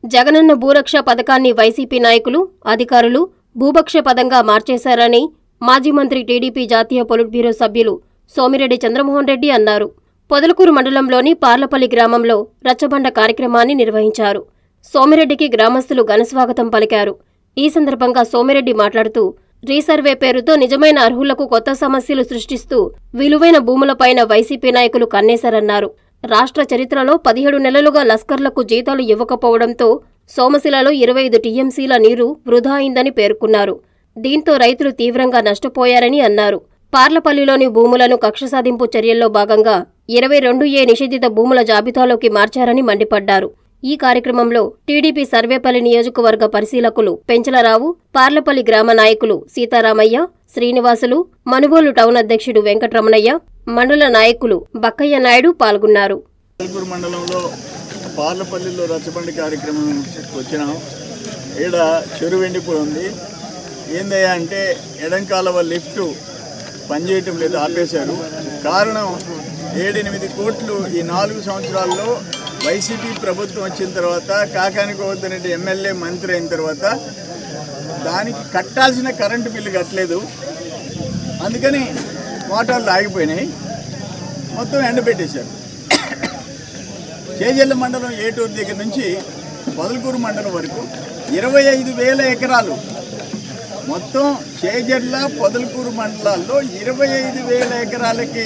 జగనన్న భూరక్ష పథకాన్ని వైసీపీ నాయకులు, అధికారులు భూభక్ష పదంగా మార్చేశారని మాజీ మంత్రి టీడీపీ జాతీయ పొలిట్ బ్యూరో సభ్యులు సోమిరెడ్డి చంద్రమోహన్ రెడ్డి అన్నారు. పొదలకూరు మండలంలోని పార్లపల్లి గ్రామంలో రచ్చబండ కార్యక్రమాన్ని నిర్వహించారు. సోమిరెడ్డికి గ్రామస్తులు ఘనస్వాగతం పలికారు. ఈ సందర్భంగా సోమిరెడ్డి మాట్లాడుతూ, రీసర్వే పేరుతో నిజమైన అర్హులకు కొత్త సమస్యలు సృష్టిస్తూ విలువైన భూములపైన వైసీపీ నాయకులు కన్నేశారన్నారు. రాష్ట్ర చరిత్రలో 17 నెలలుగా లస్కర్లకు జీతాలు ఇవ్వకపోవడంతో సోమశిలలో 25 టీఎంసీల నీరు వృధా అయిందని పేర్కొన్నారు. దీంతో రైతులు తీవ్రంగా నష్టపోయారని అన్నారు. పార్లపల్లిలోని భూములను కక్ష సాధింపు చర్యల్లో భాగంగా 22A నిషేధిత భూముల జాబితాలోకి మార్చారని మండిపడ్డారు. ఈ కార్యక్రమంలో టీడీపీ సర్వేపల్లి నియోజకవర్గ పరిశీలకులు పెంచలరావు, పార్లపల్లి గ్రామ నాయకులు సీతారామయ్య, శ్రీనివాసులు, మనుబోలు టౌన్ అధ్యక్షుడు వెంకటరమణయ్య, మండల నాయకులు బక్కయ్య నాయుడు పాల్గొన్నారు. మండలంలో పార్లపల్లిలో రచ్చబండి కార్యక్రమం వచ్చినాం. ఈడ చెరువు ఎండిపోయింది. ఏందయ్యా అంటే ఎడంకాలవ లిఫ్ట్ పనిచేయటం లేదు, ఆపేశారు. కారణం 7-8 కోట్లు ఈ 4 సంవత్సరాల్లో వైసీపీ ప్రభుత్వం వచ్చిన తర్వాత, కాకానికి వద్దనేటి ఎమ్మెల్యే మంత్రి అయిన తర్వాత దానికి కట్టాల్సిన కరెంటు బిల్లు కట్టలేదు. అందుకని మోటార్లు ఆగిపోయినాయి, మొత్తం ఎండబెట్టేశారు. చేజర్ల మండలం ఏటూరు దగ్గర నుంచి పొదలకూరు మండలం వరకు 25,000 ఎకరాలు, మొత్తం చేజర్ల పొదలకూరు మండలాల్లో 25,000 ఎకరాలకి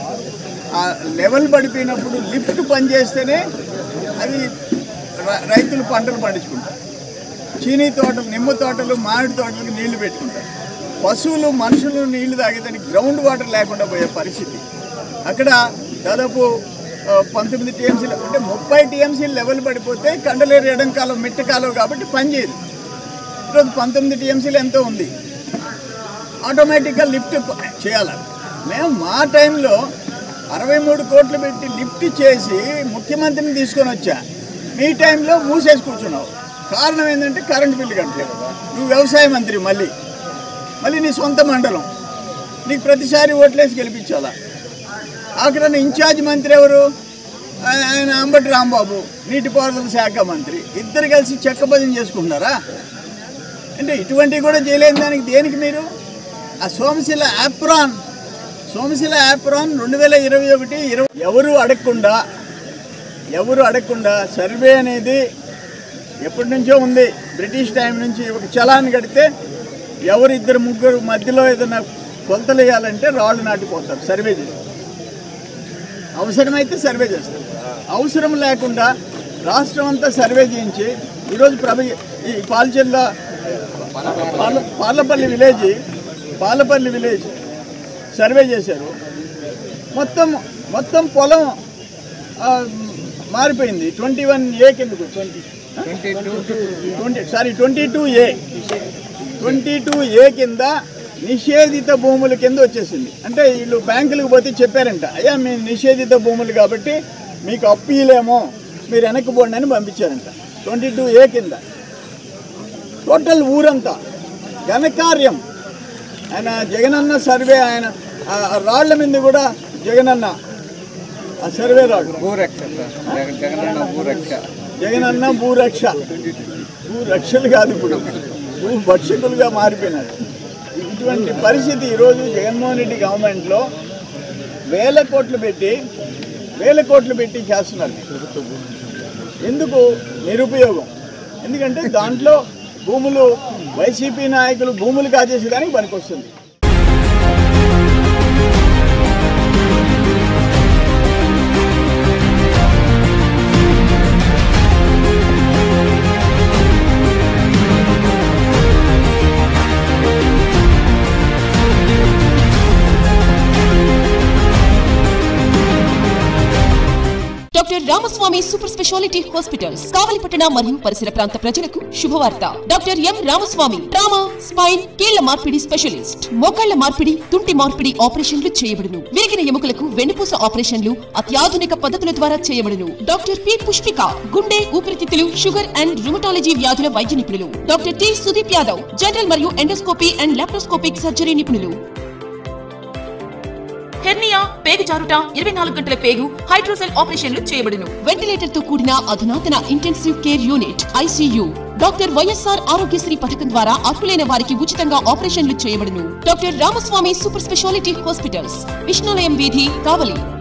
లెవెల్ పడిపోయినప్పుడు లిఫ్ట్ పనిచేస్తేనే అది రైతులు పంటలు పండించుకుంటారు. చీనీ తోటలు, నిమ్మ తోటలు, మామిడి తోటలకు నీళ్లు పెట్టుకుంటారు. పశువులు, మనుషులు నీళ్లు తాగేదానికి గ్రౌండ్ వాటర్ లేకుండా పోయే పరిస్థితి. అక్కడ దాదాపు 19 టీఎంసీలు అంటే 30 టీఎంసీలు లెవెల్ పడిపోతే కండలేరు ఎడంకాలం మిట్టకాలం కాబట్టి పనిచేయదు. ఈరోజు 19 టీఎంసీలు ఎంతో ఉంది, ఆటోమేటిక్గా లిఫ్ట్ చేయాలి. మేము మా టైంలో 63 కోట్లు పెట్టి లిఫ్ట్ చేసి ముఖ్యమంత్రిని తీసుకొని వచ్చా. మీ టైంలో మూసేసి కూర్చున్నావు. కారణం ఏంటంటే కరెంటు బిల్లు కట్టలేదు. నువ్వు వ్యవసాయ మంత్రి, మళ్ళీ నీ సొంత మండలం, నీకు ప్రతిసారి ఓట్లేసి గెలిపించాలా. ఆఖరణ ఇన్ఛార్జ్ మంత్రి ఎవరు? ఆయన అంబటి రాంబాబు, నీటిపారుదల శాఖ మంత్రి. ఇద్దరు కలిసి చెక్కబదిని చేసుకుంటున్నారా అంటే? ఇటువంటివి కూడా చేయలేని దానికి దేనికి మీరు? ఆ సోమశిల యాప్రాన్ 2021 ఎవరు అడగకుండా సర్వే అనేది ఎప్పటి నుంచో ఉంది. బ్రిటిష్ టైం నుంచి ఒక చలాన్ని కడితే ఎవరు 2-3 మధ్యలో ఏదైనా కొలతలు వేయాలంటే రాళ్ళు నాటిపోతారు, సర్వే చేస్తారు. అవసరమైతే సర్వే చేస్తారు. అవసరం లేకుండా రాష్ట్రం అంతా సర్వే చేయించి ఈరోజు ఈ పార్లపల్లి విలేజ్ సర్వే చేశారు. మొత్తం పొలం మారిపోయింది. 21A కిందకు 22A కింద నిషేధిత భూముల కింద వచ్చేసింది. అంటే వీళ్ళు బ్యాంకులకు పోతే చెప్పారంట, అయ్యా మేము నిషేధిత భూములు కాబట్టి మీకు అప్పు ఇవ్వలేమో, మీరు వెనక్కి పోండి అని పంపించారంట. 22A కింద టోటల్ ఊరంతా ఘనకార్యం. ఆయన జగనన్న సర్వే, ఆయన రాళ్ల మీద కూడా జగనన్న ఆ సర్వే రాళ్ళు జగనన్న భూరక్షలు కాదు, ఇప్పుడు భూభక్షకులుగా మారిపోయినారు. ఇటువంటి పరిస్థితి ఈరోజు జగన్మోహన్ రెడ్డి గవర్నమెంట్లో వేల కోట్లు పెట్టి చేస్తున్నారు. ఎందుకు? నిరుపయోగం. ఎందుకంటే దాంట్లో భూములు వైసీపీ నాయకులు భూములు కాజేసేదానికి పనికొస్తుంది. Doctor Ramaswamy super speciality hospitals కావలిపట్టణ మరియు పరిసర ప్రాంత ప్రజలకు శుభవార్త. Doctor M Ramaswamy trauma, spine, కీళ్ల మార్పిడి స్పెషలిస్ట్. మోకాళ్ల మార్పిడి, తుంటి మార్పిడి ఆపరేషన్లు చేయబడును. విరిగిన ఎముకలకు వెన్నుపూస ఆపరేషన్లు అత్యాధునిక పద్ధతుల ద్వారా చేయబడును. డాక్టర్ పి పుష్పిక గుండె, ఊపిరితిత్తులు, షుగర్ అండ్ రుమటాలజీ వ్యాధుల వైద్య నిపుణులు. Doctor T Sudeep Yadav general మరియు ఎండోస్కోపీ అండ్ లాప్రోస్కోపిక్ సర్జరీ నిపుణులు. హెర్నియా, పేగు జారుట, 24 గంటల పేగు, హైడ్రోసెల్ ఆపరేషన్లు చేయబడును. వెంటిలేటర్ తో కూడిన అధునాతన intensive care unit ICU. Doctor YSR Aarogyasri పథకం ద్వారా అర్హులైన వారికి ఉచితంగా ఆపరేషన్లు చేయబడును. Doctor Ramaswamy super speciality hospitals, Vishnulayam వీధి, కావలి.